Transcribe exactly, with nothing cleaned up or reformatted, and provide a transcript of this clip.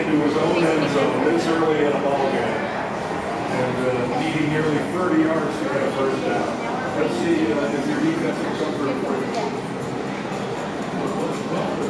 into his own end zone this early in a ball game, and uh, needing nearly thirty yards to get a first down. Let's see uh, if your defense can come through for you.